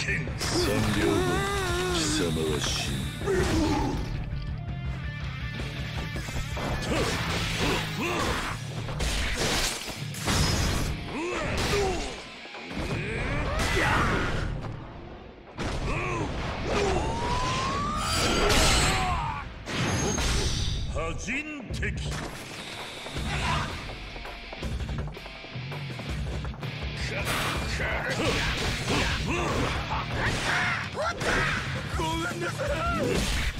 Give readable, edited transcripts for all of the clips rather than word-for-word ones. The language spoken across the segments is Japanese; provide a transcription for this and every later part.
3秒後貴様は死ぬ。人敵ごめんなさい。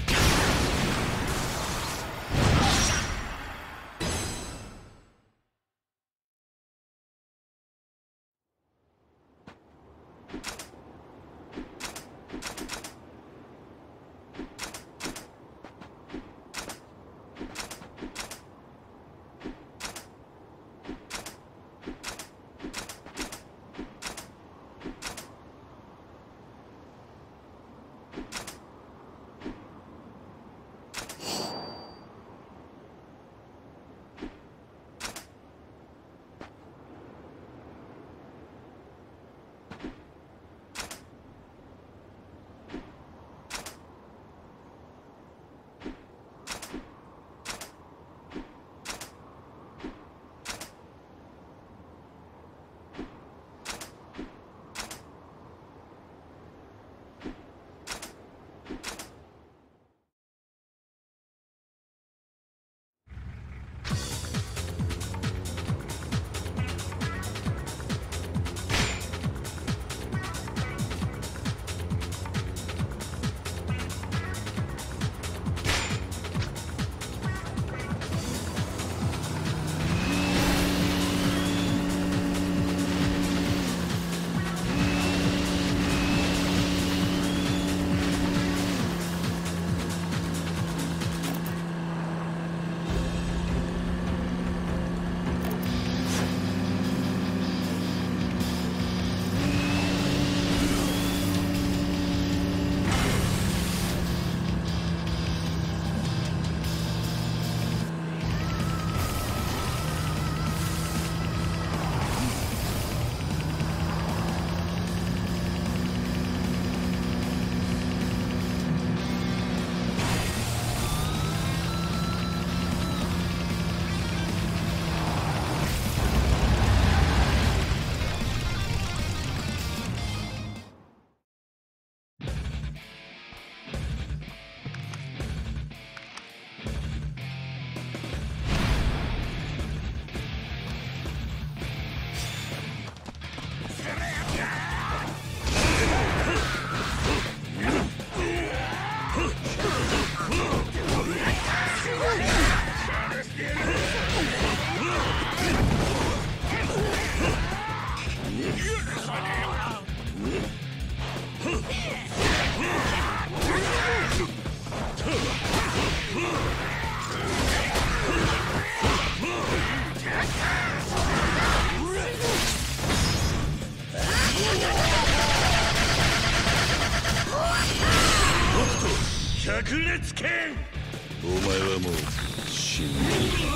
百裂剣。お前はもう死んでいる。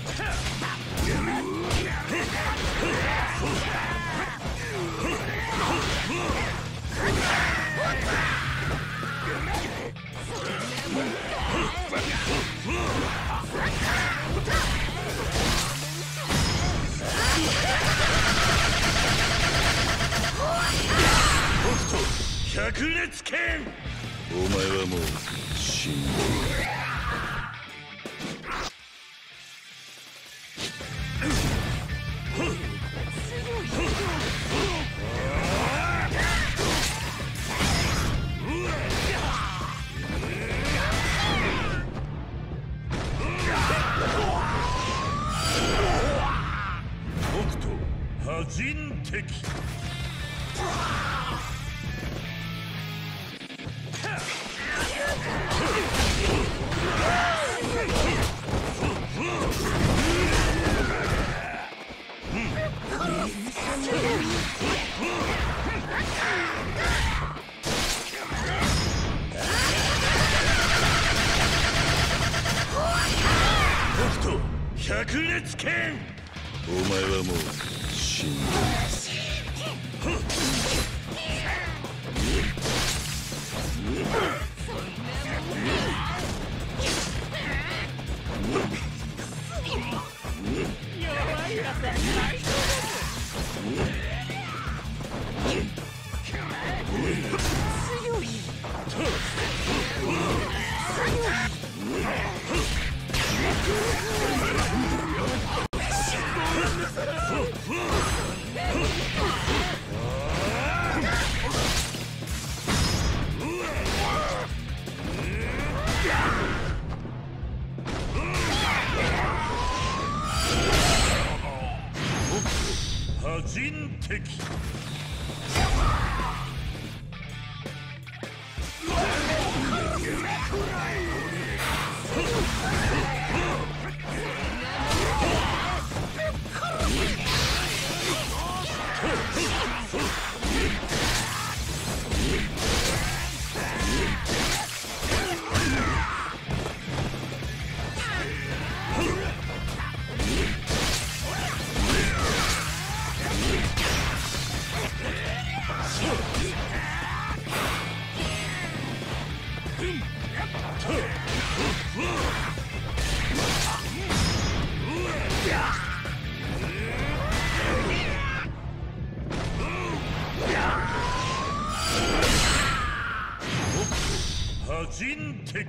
北斗百裂剣。お前はもう死んでいる。北斗破人敵。百裂剣。お前はもう死んでいる。 人的人的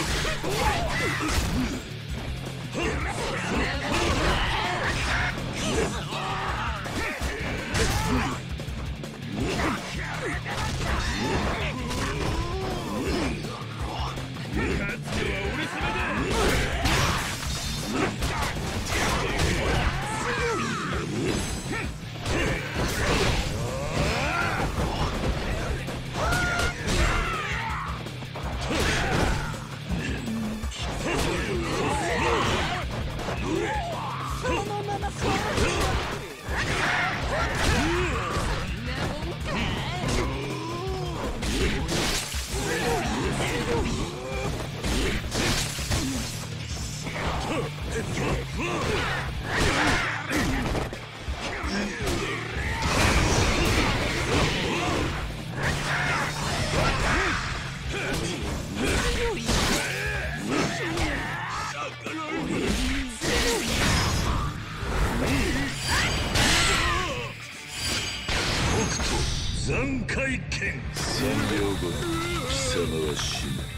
残骸剣。3秒後貴様は死ぬ。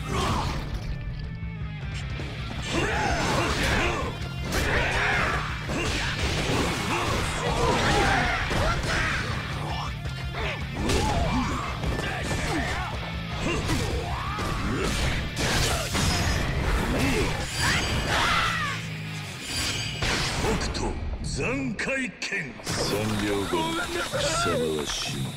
北斗残骸剣。3秒後貴様は死ぬ。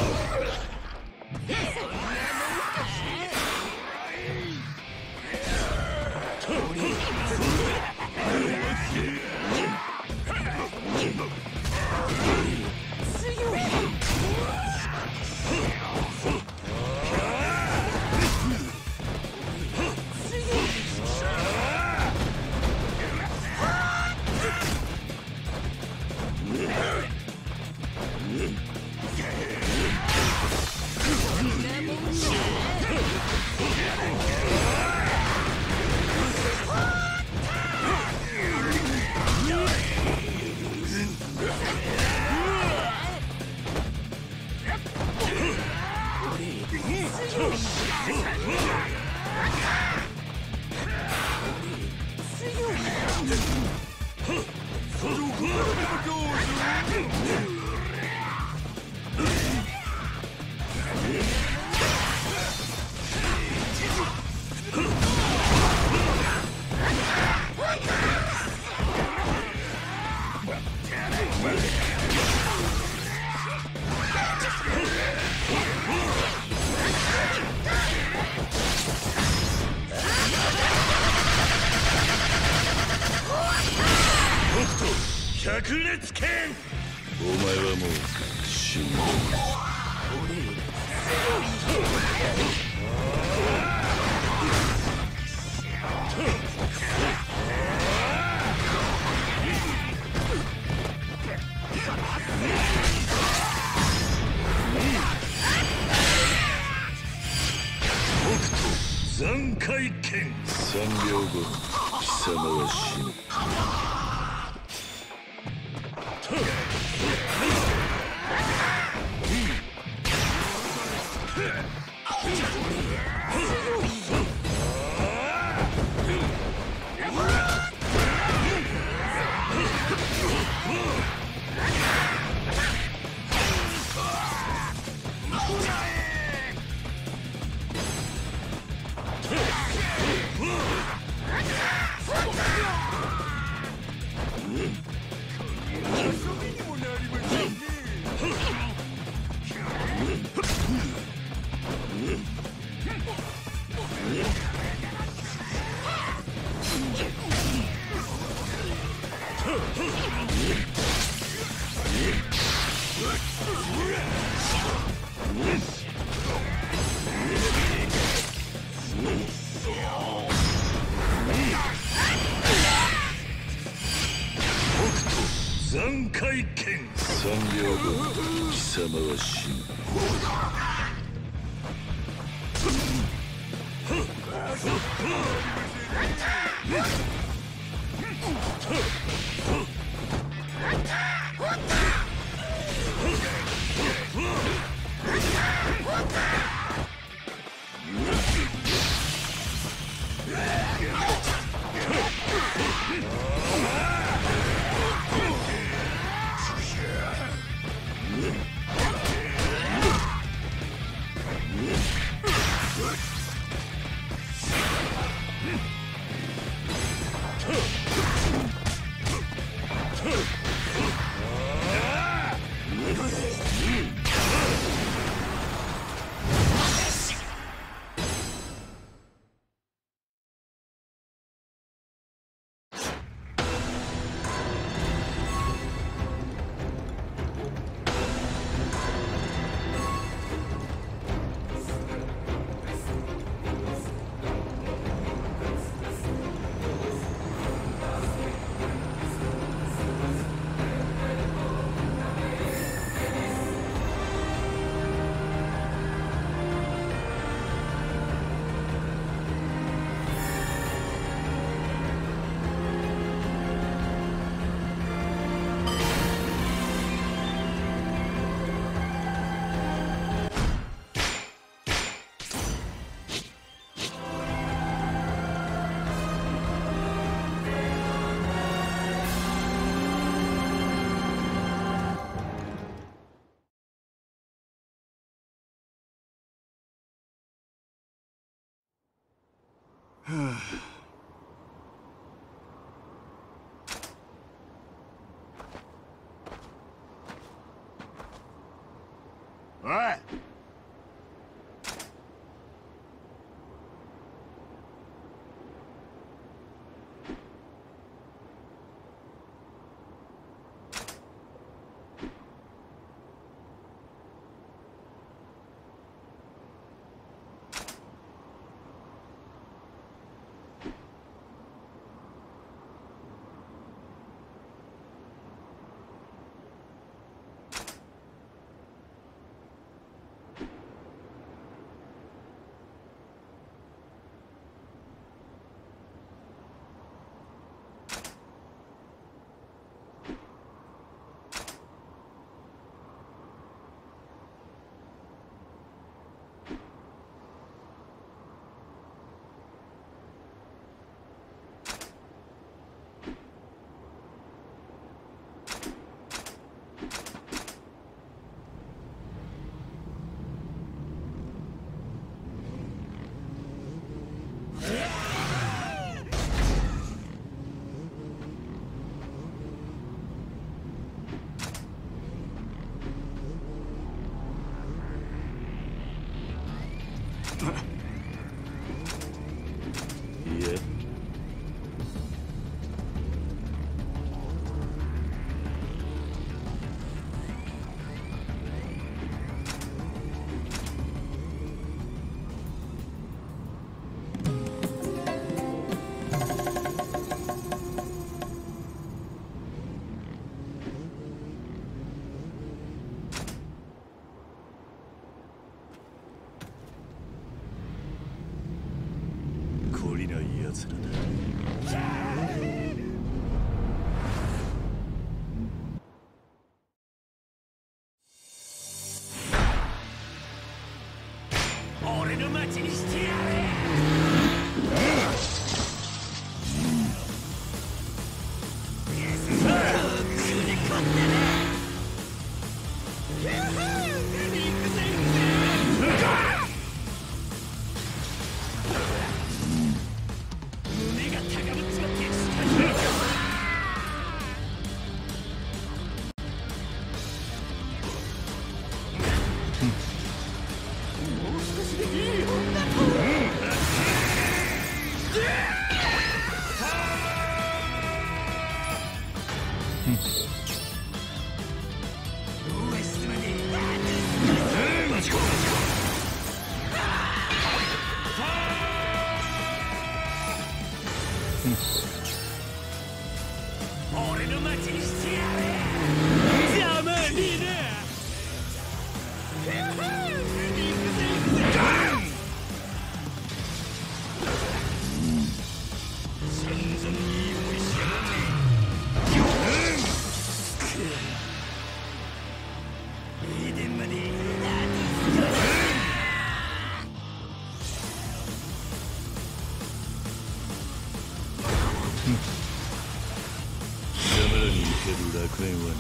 百裂剣。お前はもう死んだ。北斗残骸剣。3秒後貴様は死ぬ。残骸剣。3秒後貴様は死ぬ。 おい。いえ。懲りない奴らだ。俺の町にしてやれ。俺の町にしてやれ。邪魔にな。散々に盛りしやがって。エデンまで貴様らに受ける楽園はない。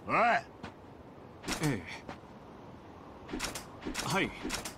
おい。 ええ。はい。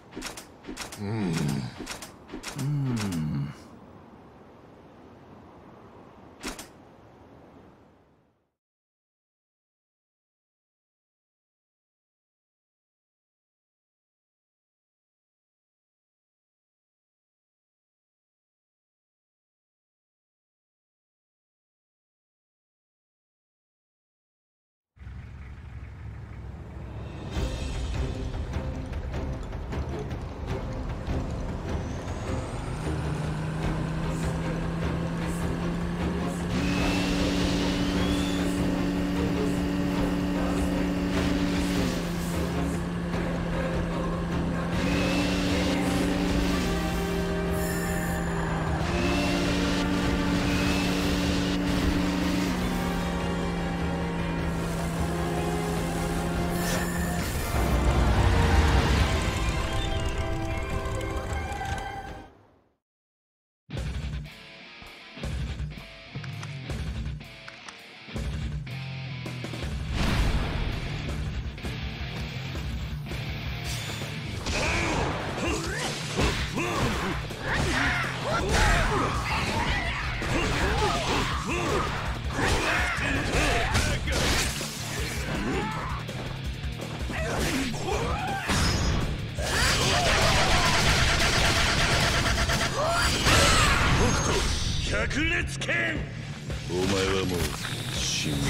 百裂拳。お前はもう死んだ。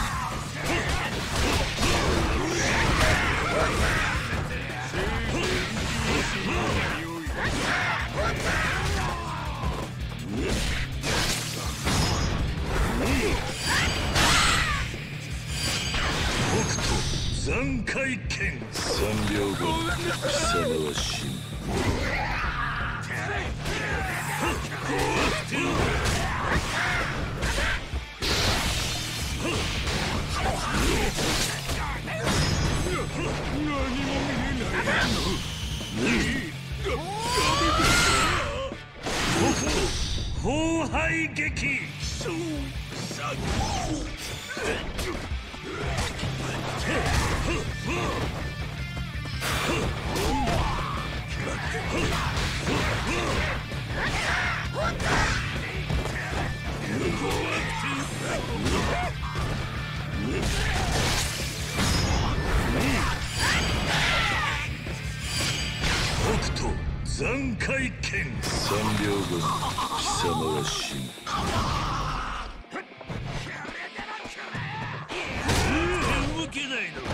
北斗残骸剣。3秒後貴様は死ぬ。砲排撃。北斗残骸剣。3秒後貴様は死ぬ。動けないのか。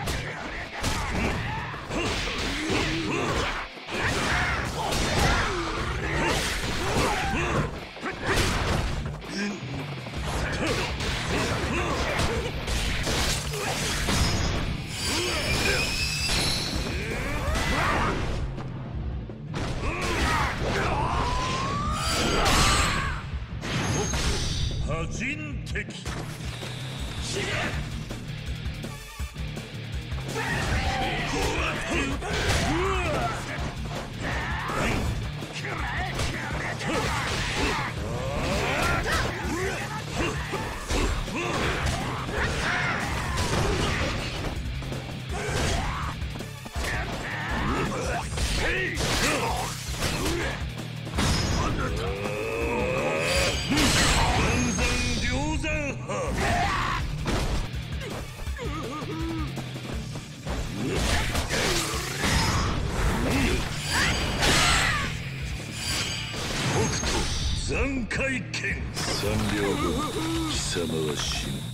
破人敵。残骸剣。3秒後貴様は死ぬ。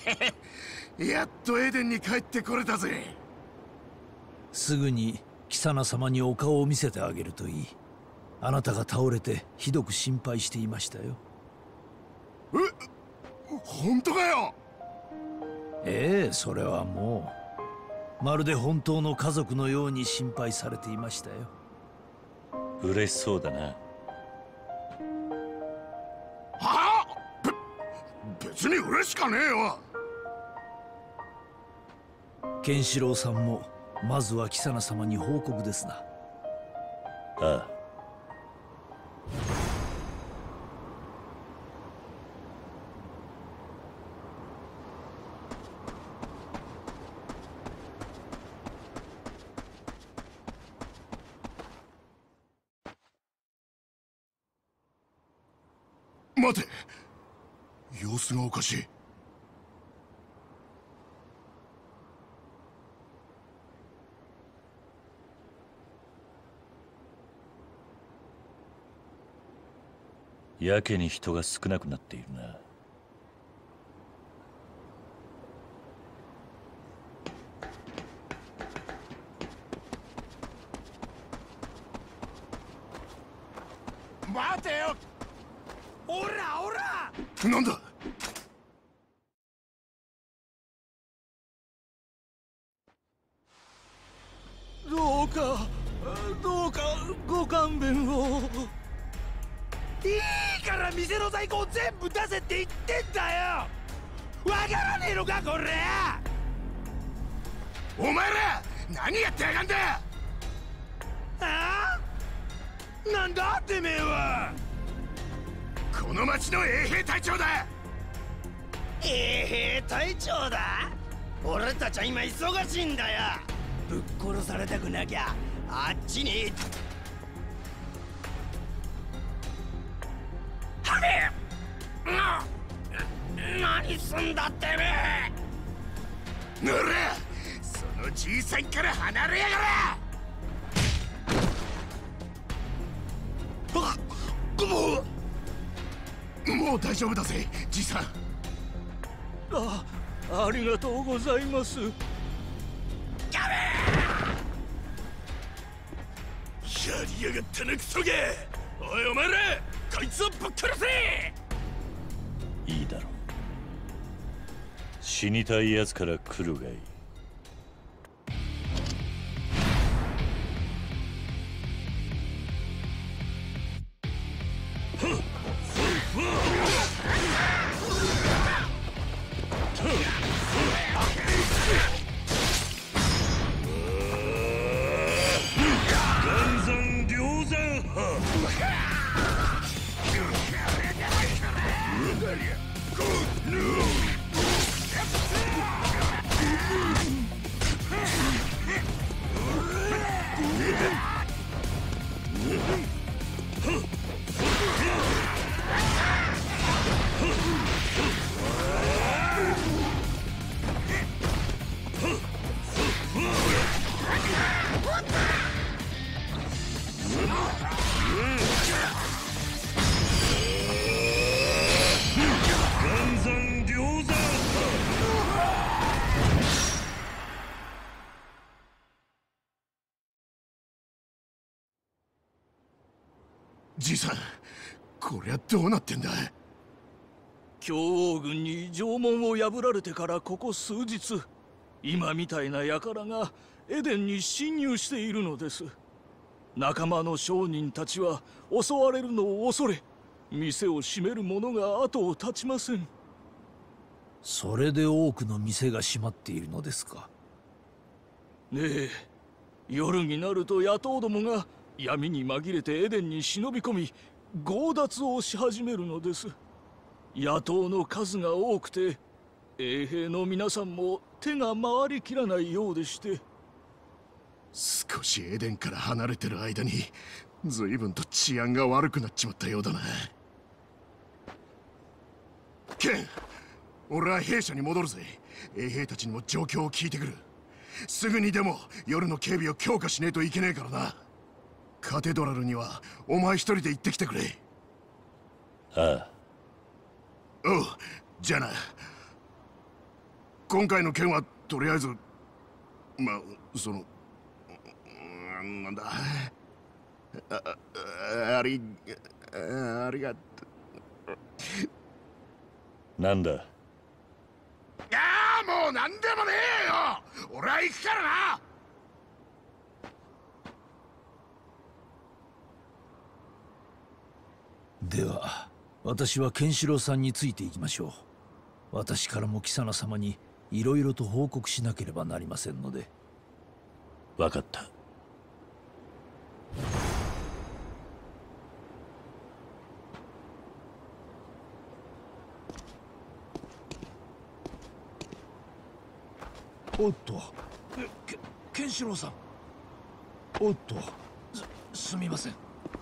やっとエデンに帰ってこれたぜ。 すぐにキサナ様にお顔を見せてあげるといい。あなたが倒れてひどく心配していましたよ。 本当かよ。 ええ、それはもうまるで本当の家族のように心配されていましたよ。 嬉しそうだな。 はあ、別に嬉しかねえよ。 ケンシロウさんもまずはキサナ様に報告ですな。 ああ。 待て、様子がおかしい。 やけに人が少なくなっているな。 待てよ。オラオラ。なんだ。 どうかご勘弁を。いいから店の在庫を全部出せって言ってんだよ。わからねえのかこれ。 お前ら何やってやがんだ。 ああ、なんだてめえは。 この町の衛兵隊長だ。 衛兵隊長だ。俺たちは今忙しいんだよ。ぶっ殺されたくなきゃあっちに。はめ。何すんだってめえ。 ならそのじいさんから離れやがれ。もう大丈夫だぜ、じいさん。 ありがとうございます。 やりやがったなクソが。おいお前ら、こいつをぶっ殺せ。 いいだろう。死にたいやつから来るがいい。 じいさん、こりゃどうなってんだ。 強王軍に城門を破られてからここ数日、今みたいな輩がエデンに侵入しているのです。仲間の商人たちは襲われるのを恐れ、店を閉める者が後を絶ちません。それで多くの店が閉まっているのですか。ねえ、夜になると野党どもが闇に紛れてエデンに忍び込み強奪をし始めるのです。野党の数が多くて衛兵の皆さんも手が回りきらないようでして。 少しエデンから離れてる間に随分と治安が悪くなっちまったようだな。ケン、俺は兵舎に戻るぜ。衛兵たちにも状況を聞いてくる。すぐにでも夜の警備を強化しねえといけねえからな。カテドラルにはお前一人で行ってきてくれ。 ああ。 おう、じゃあな。 今回の件はとりあえずそのなんだありがとなんだ。 う。もう何でもねえよ。俺は行くからな。 では私はケンシロウさんについていきましょう。私からもキサナ様にいろいろと報告しなければなりませんので。 わかった。 おっと、ケンシロウさん。おっと、すみません。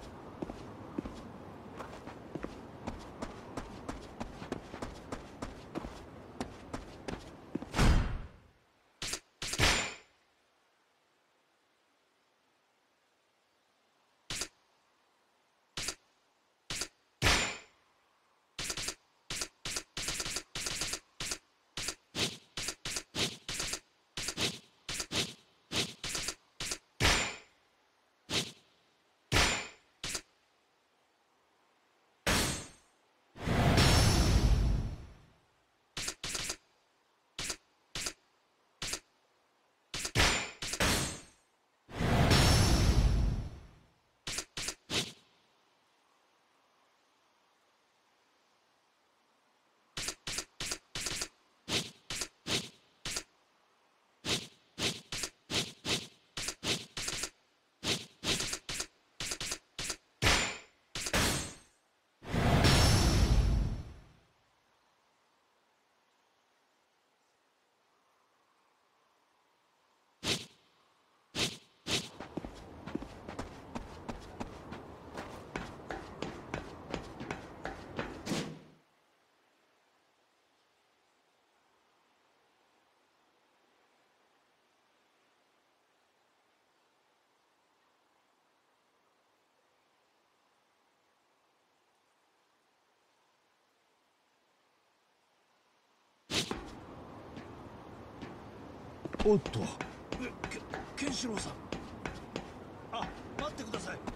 おっと、ケンシロウさん。あ、待ってください。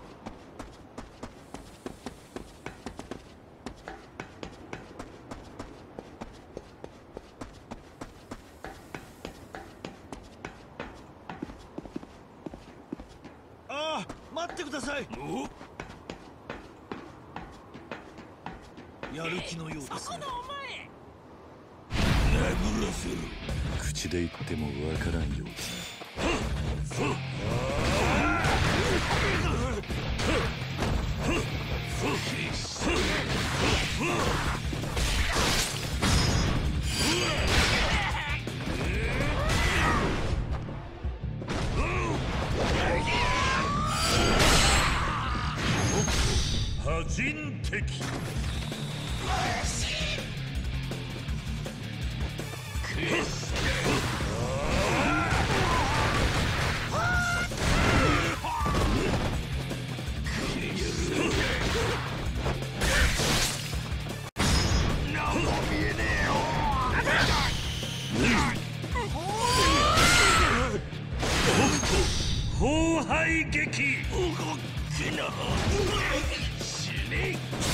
あ、待ってください。やる気のようですね。 殴らせる。 口で言ってもわからんようだ。 破人敵。荒廃劇。動きな。死ね。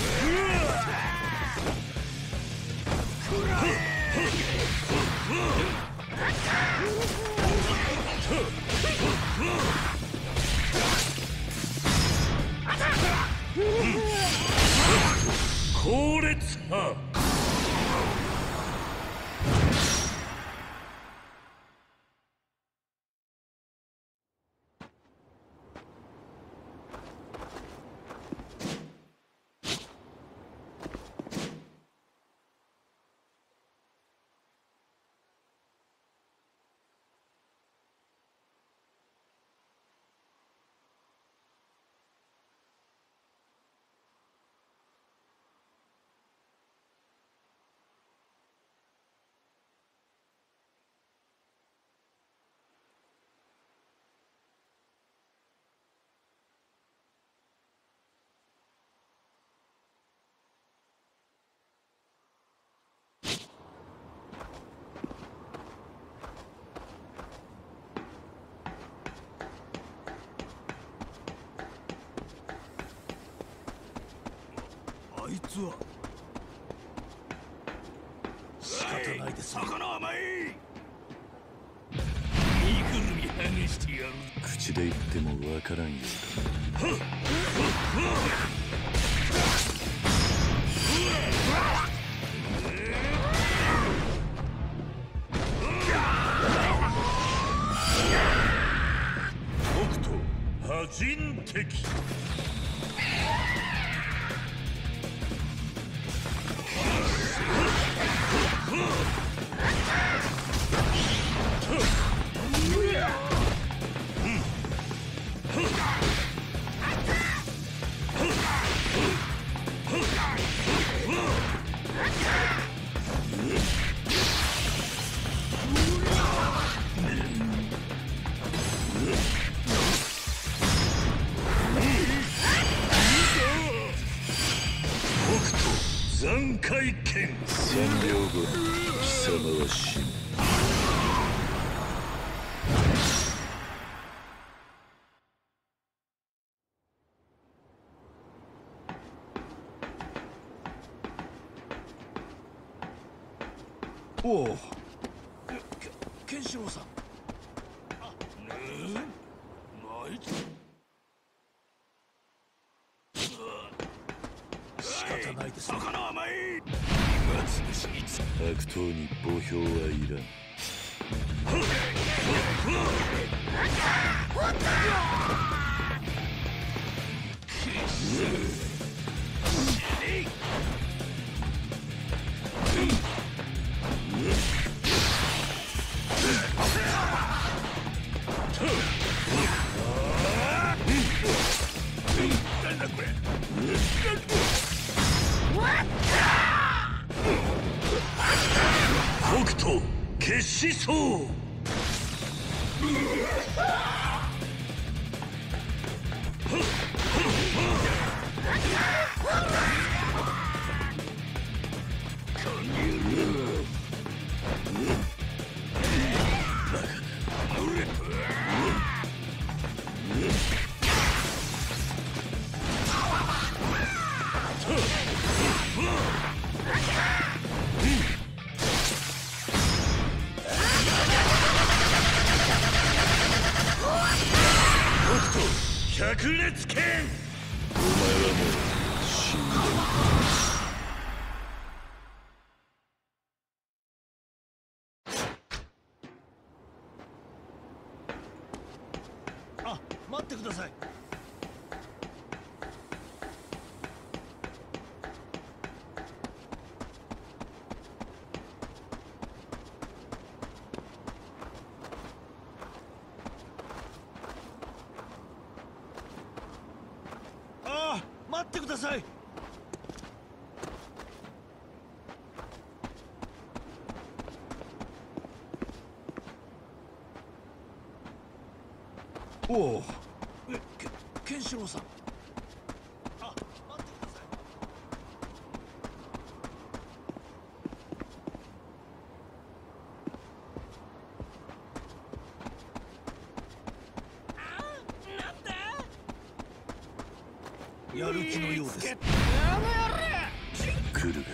後列派。 つは。 仕方ないですね。 魚は甘い。身ぐるみ剥がしてやる。 口で言ってもわからんようだ。北斗破人敵。残骸剣。3秒後貴様は死ぬ。 おお、 ケンシロウさん。あ、あいつ。 仕方ないですね。 魚甘い。 悪党に墓標はいらん。 なんだこれ。 北斗決死そう。百裂剣。お前はもう死んだ。 あ、待ってください。待ってください。 おお、 ケンシロウさん。あ、待ってください。なんだ。 やる気のようです。 来るがいい。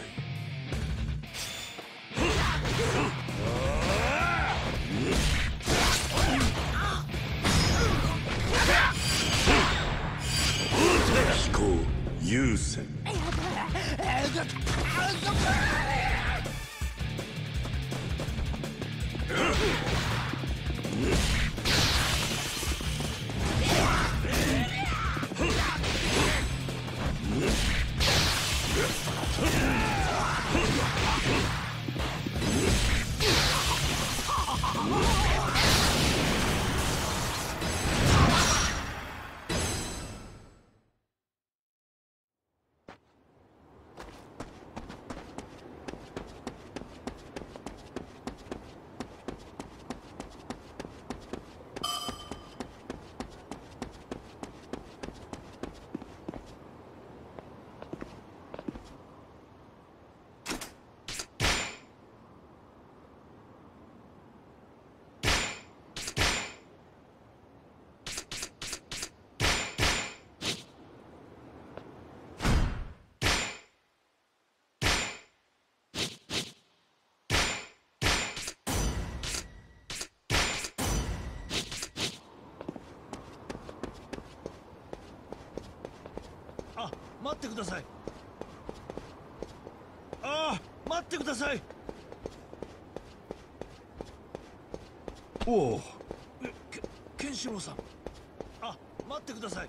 飛行優先。 待ってください。ああ、待ってください。 おお。 ケンシロウさん。あ、待ってください。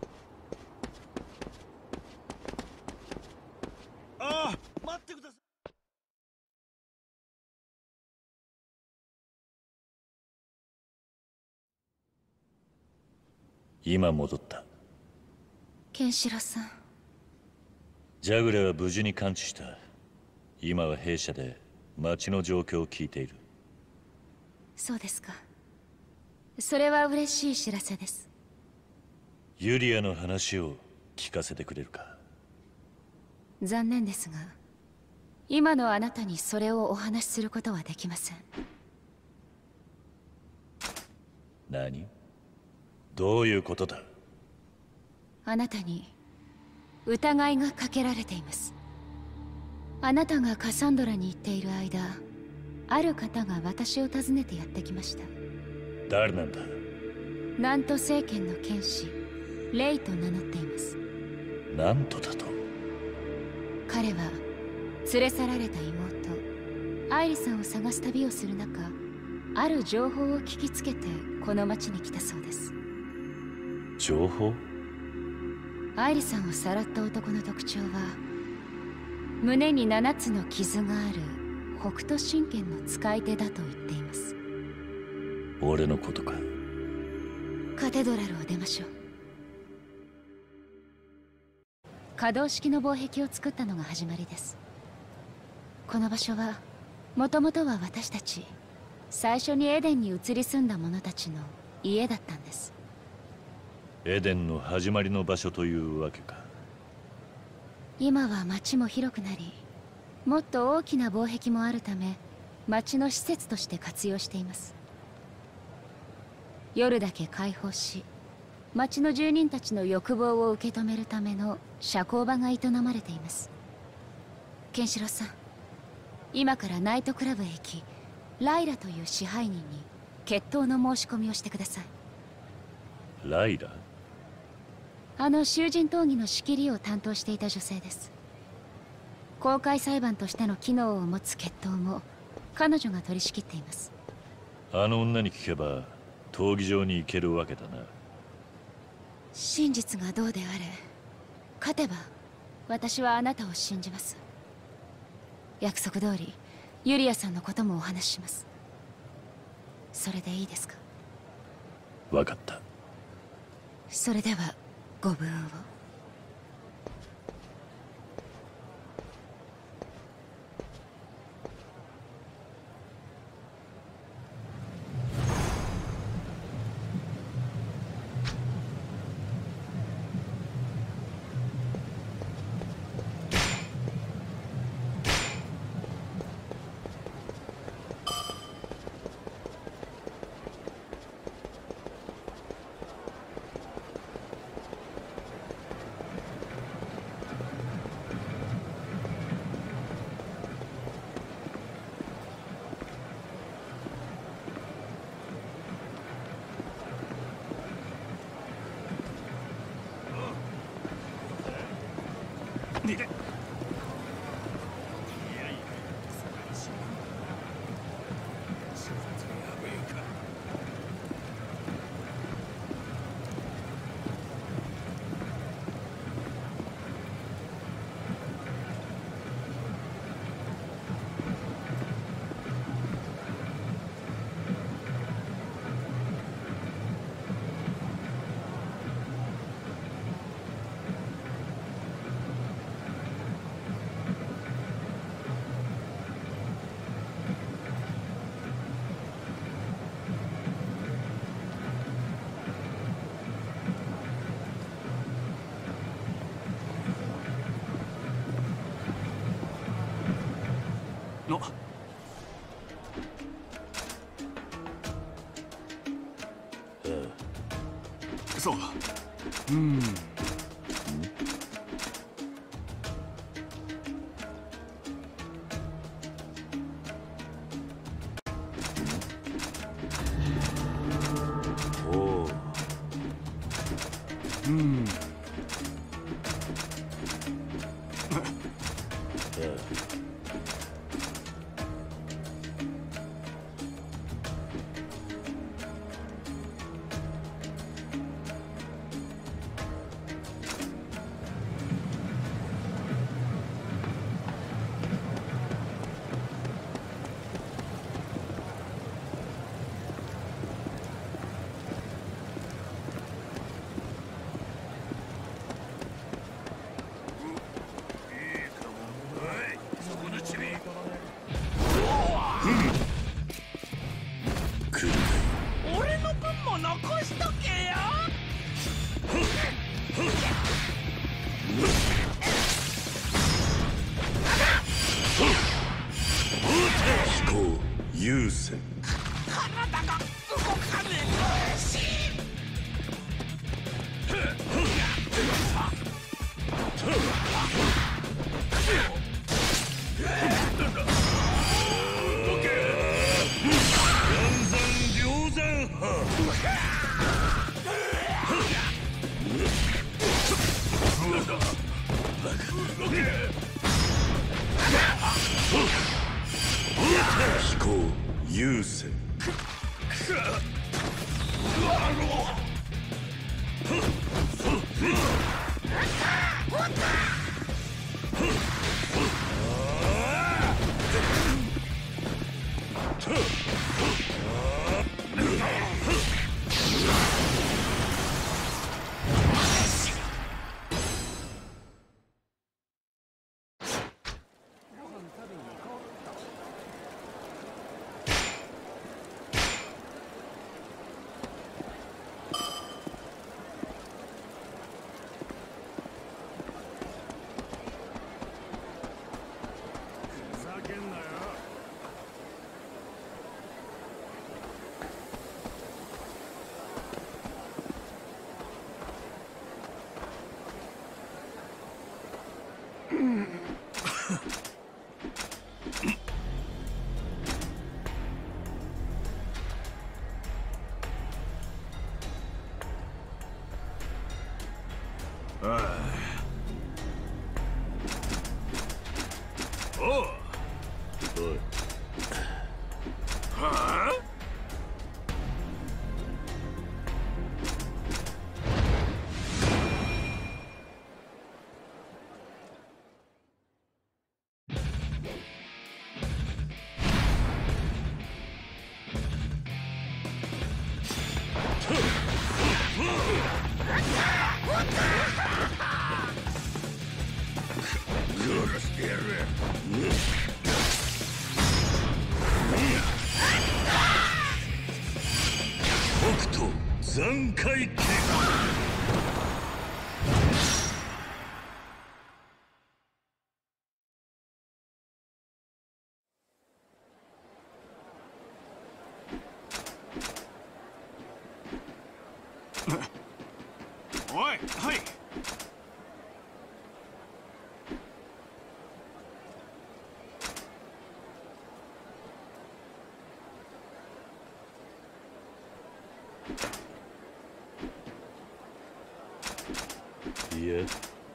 ああ、待ってください。 今戻った。 ケンシロウさん。 ジャグレは無事に完治した。今は弊社で町の状況を聞いている。 そうですか。それは嬉しい知らせです。 ユリアの話を聞かせてくれるか。 残念ですが、今のあなたにそれをお話しすることはできません。 何？どういうことだ？ あなたに疑いがかけられています。あなたがカサンドラに行っている間、ある方が私を訪ねてやってきました。 誰なんだ？ 南都政権の剣士レイと名乗っています。 なんとだと？ 彼は連れ去られた妹アイリさんを探す旅をする中、ある情報を聞きつけてこの町に来たそうです。 情報？ アイリさんをさらった男の特徴は、胸に7つの傷がある北斗神拳の使い手だと言っています。 俺のことか？ カテドラルを出ましょう。可動式の防壁を作ったのが始まりです。この場所はもともとは私たち最初にエデンに移り住んだ者たちの家だったんです。 エデンの始まりの場所というわけか。 今は町も広くなり、もっと大きな防壁もあるため、町の施設として活用しています。夜だけ開放し、町の住人たちの欲望を受け止めるための社交場が営まれています。ケンシロウさん、今からナイトクラブへ行き、ライラという支配人に決闘の申し込みをしてください。 ライラ？ あの囚人討議の仕切りを担当していた女性です。公開裁判としての機能を持つ決闘も彼女が取り仕切っています。 あの女に聞けば闘技場に行けるわけだな。 真実がどうであれ、勝てば私はあなたを信じます。約束通りユリアさんのこともお話しします。それでいいですか？ 分かった。 それではご武運を。 そう。うん。 おう。 うん。 飛行優勢。北斗残骸剣。 おい、はい。 いや、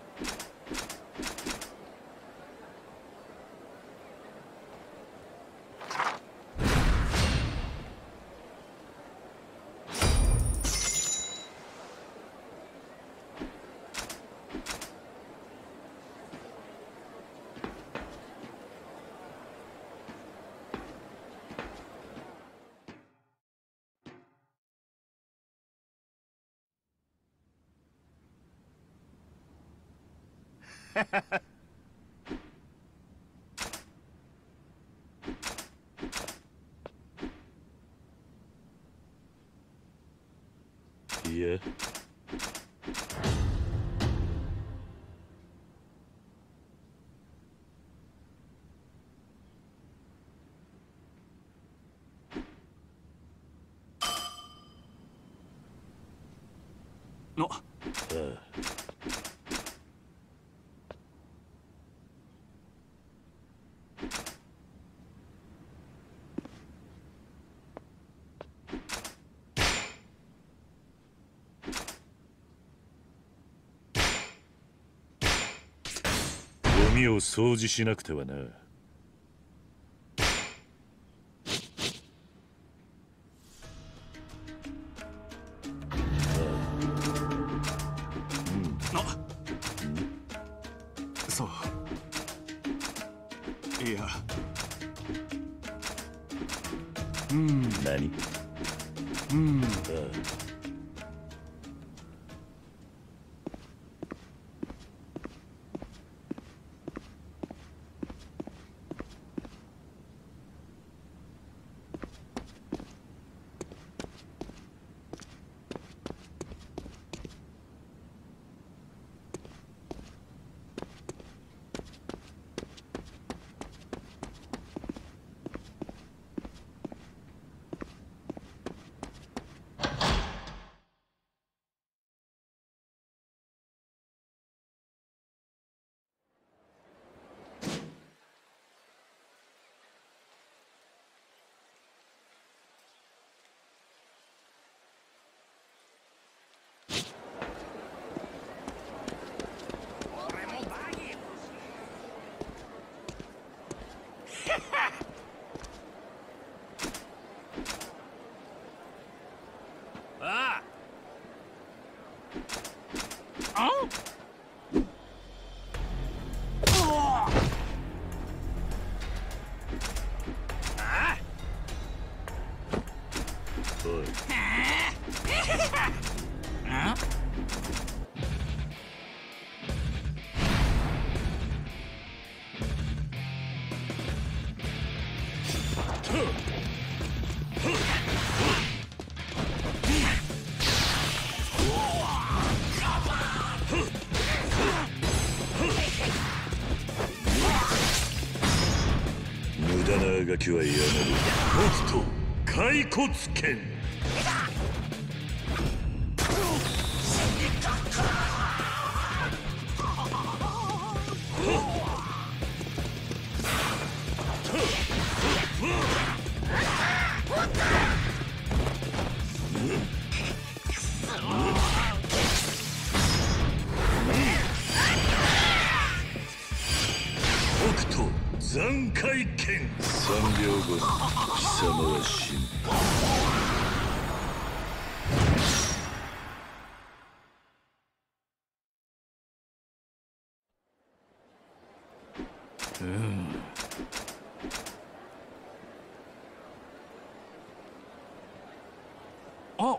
いや、 の、 ああ。ゴミを掃除しなくてはな。 そう。いや。 何？ああ。 おい。無駄なあがきはやめる。 北斗骸骨剣。北斗残骸剣。 3秒後貴様は死ぬ。 あ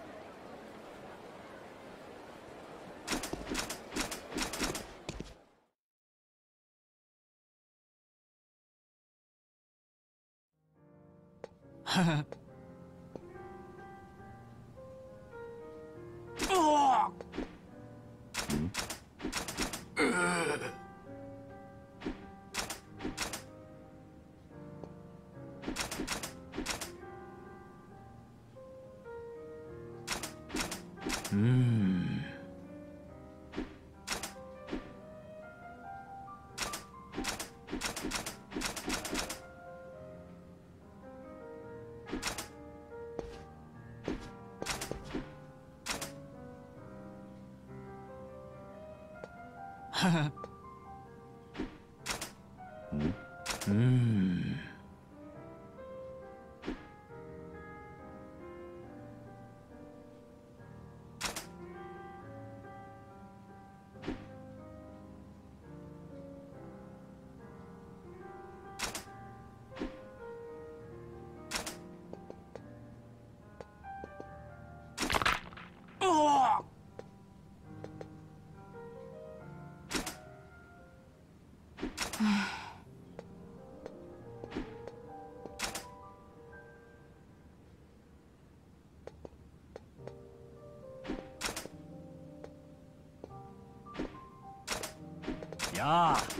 やあ。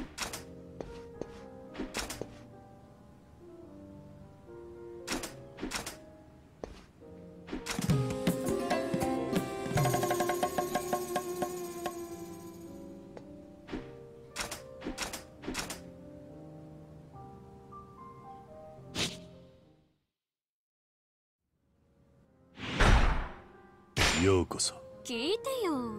ようこそ。 聞いてよ。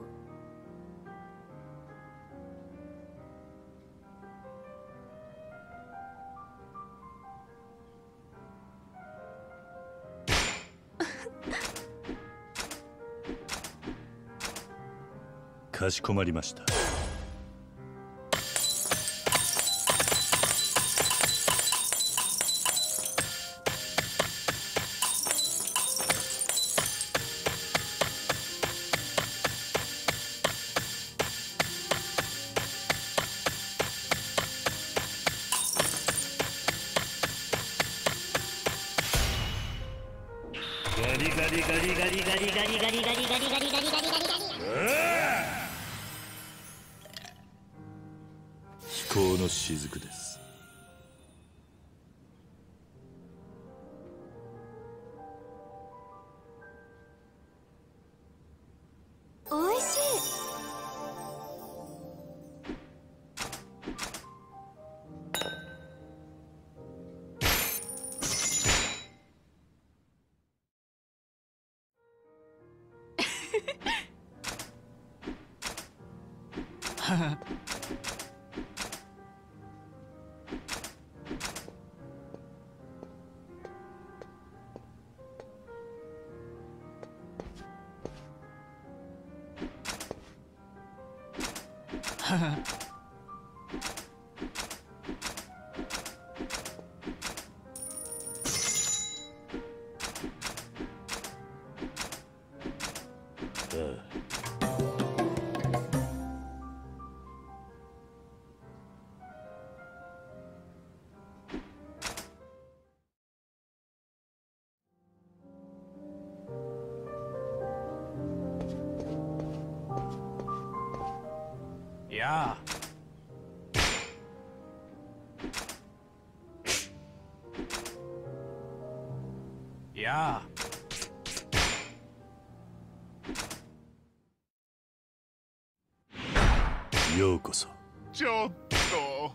かしこまりました。 ガリガリガリガリガリガリガリガリガリガリガリガリガリガリ。 飛行の雫です。 おいしい。 やあ。やあ。 ようこそ。 ちょっと。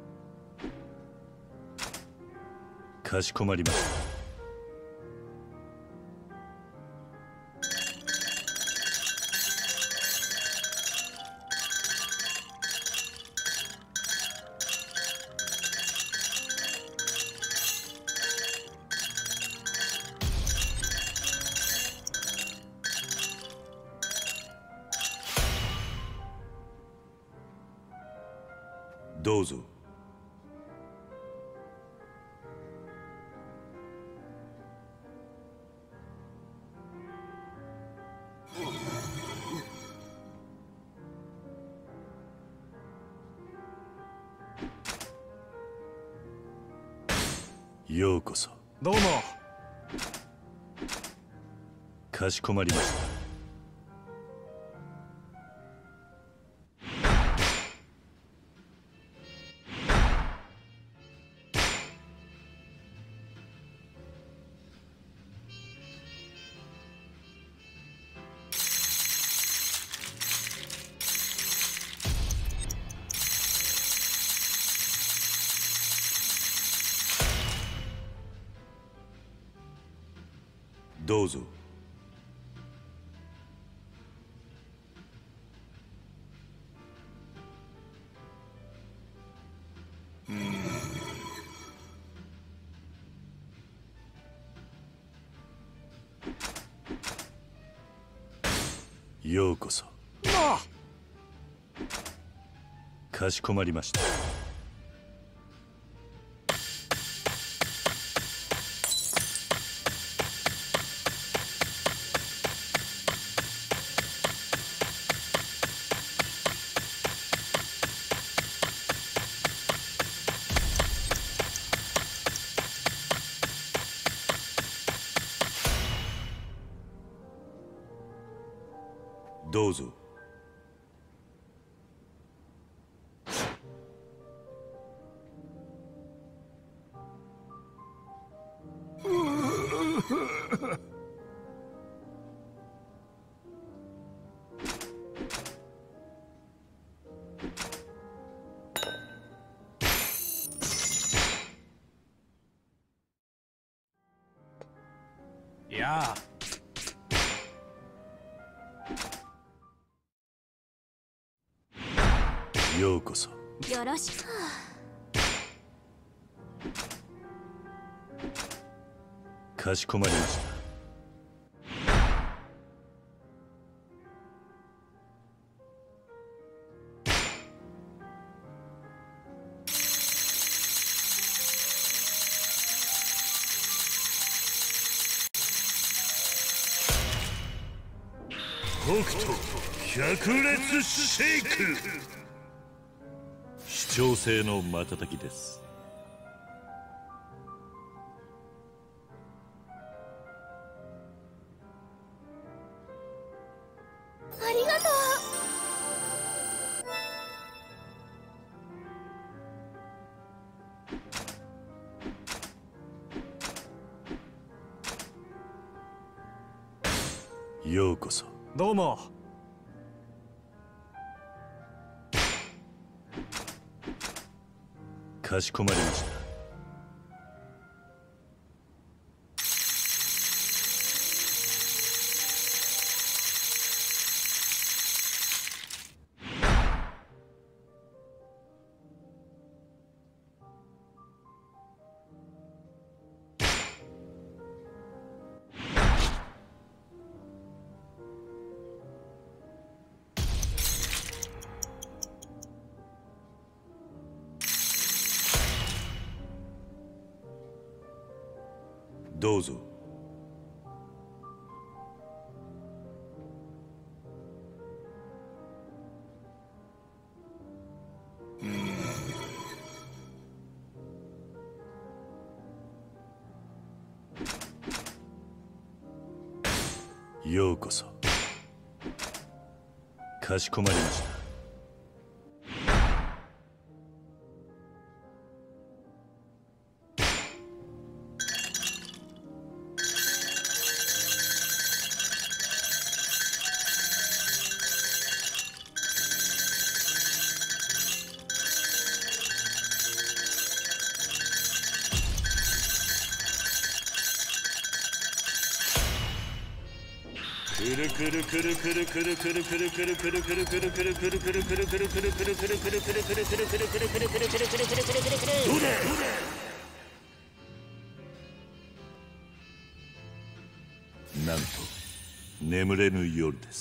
かしこまりました。どうぞ。ようこそ。 どうも。 かしこまりました。どうぞ。ようこそ。かしこまりました。どうぞ。 やあ。 ようこそ。 よろしく。 かしこまりました。 北斗百裂シェイク。 視聴性の瞬きです。 ありがとう。ようこそ。 どうも。 かしこまりました。 どうぞ。ようこそ。かしこまりました。なんと眠れぬ夜です。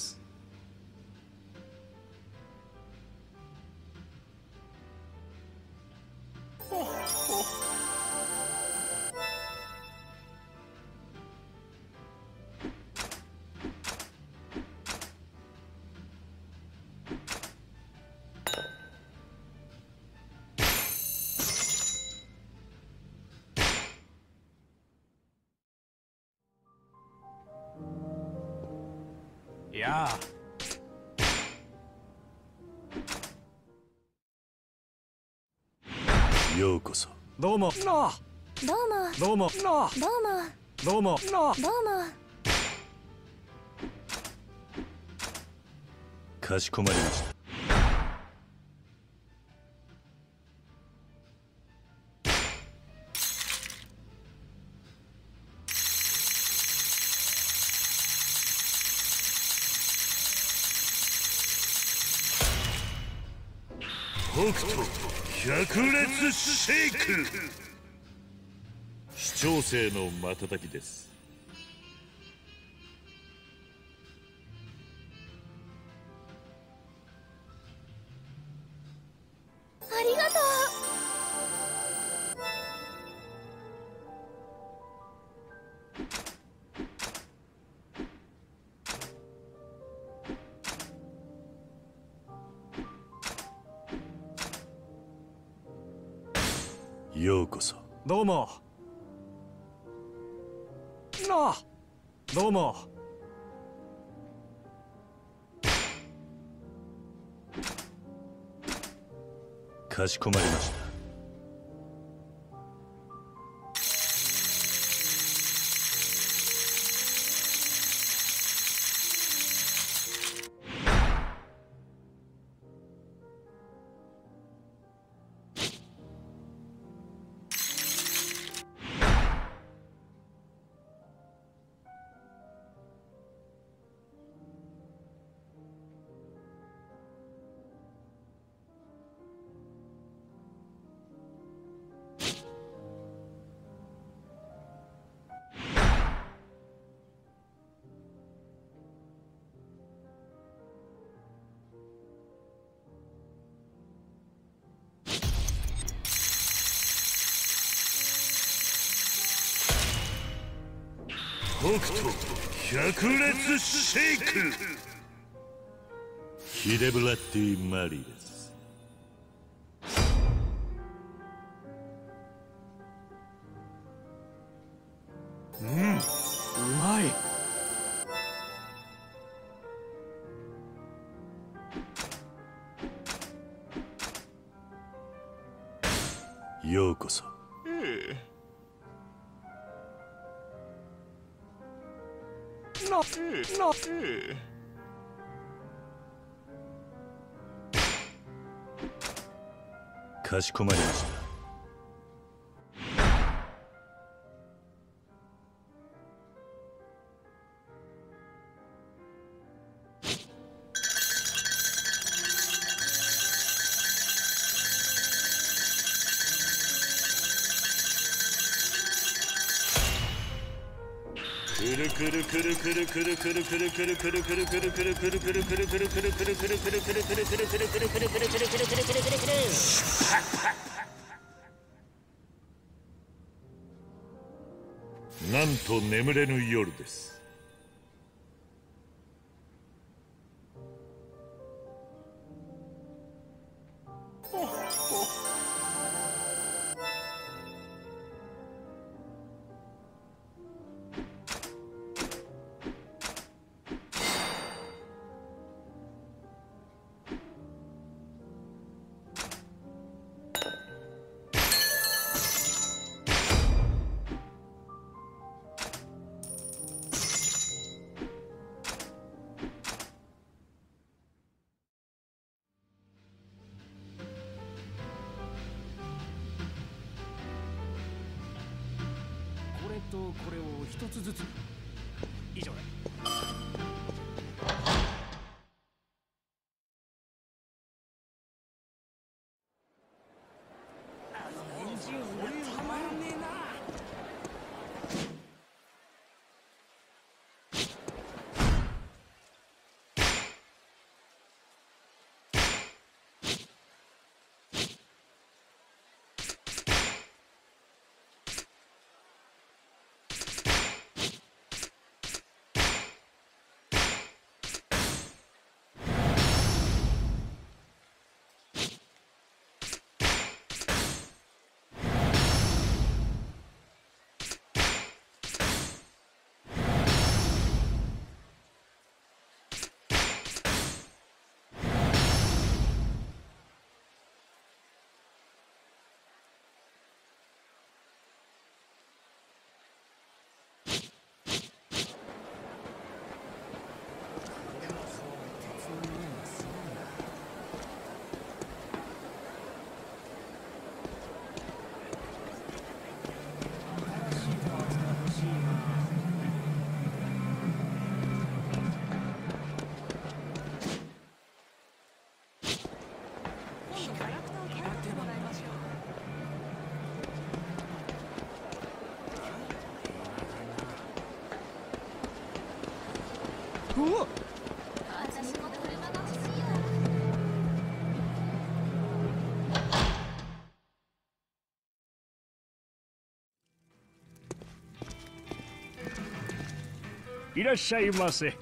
いやようこそ。 どうもなあどうもどうもなあどうもどうもなあ。 どうも。 かしこまりました。北斗百裂シェイク。視聴生の瞬きです。 ありがとようこそ。 どうもなあどうも。 かしこまりました。北斗百裂シェイク。ヒデブラッティマリーです。 うまい。 ようこそ。かしこまりました。 なんと眠れぬ夜です。 これとこれを一つずつ。以上だ。エンジン俺たまんねえな。いらっしゃいませ。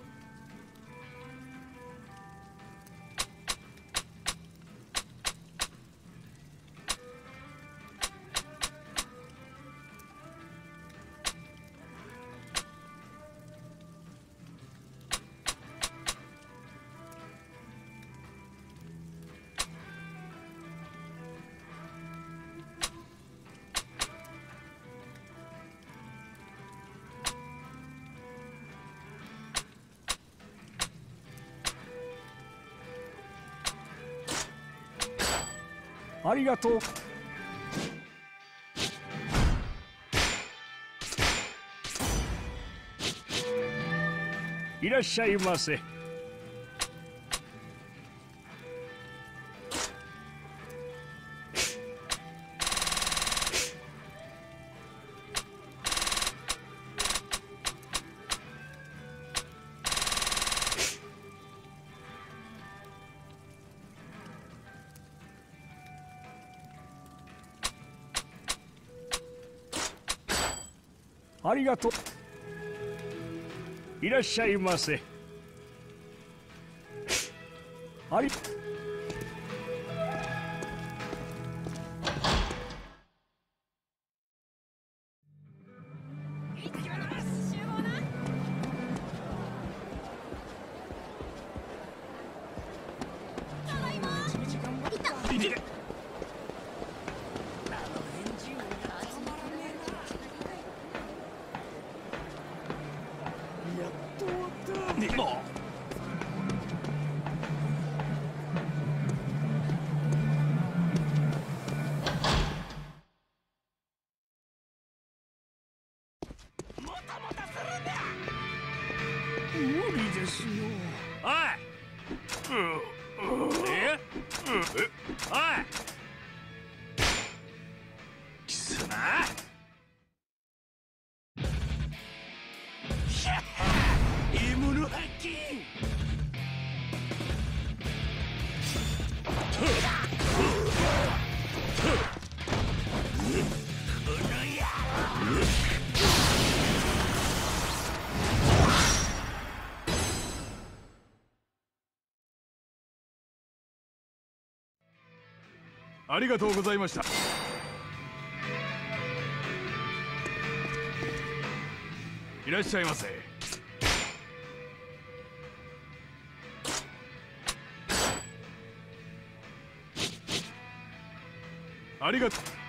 ありがとう。いらっしゃいませ。ありがとう。いらっしゃいませ。あり。無理ですよ。おい。おい。貴様。獲物発見。この野郎。 ありがとうございました。いらっしゃいませ。ありがとう。